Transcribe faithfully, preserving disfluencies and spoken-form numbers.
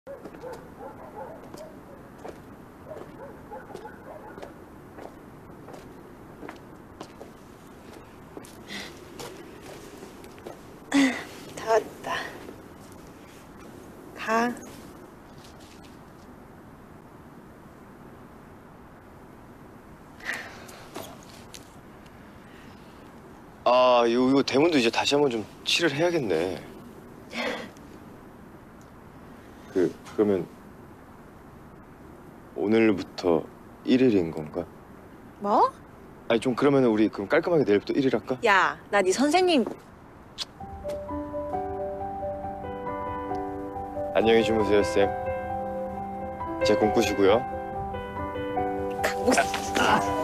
다 왔다. 가. 아, 이거, 이거 대문도 이제 다시 한번 좀 칠을 해야겠네. 그, 그러면 오늘부터 일 일인 건가? 뭐? 아니, 좀 그러면 우리 그럼 깔끔하게 내일부터 일 일 할까? 야, 나 네 선생님. 안녕히 주무세요, 쌤. 제 꿈꾸시고요. 강목. 아.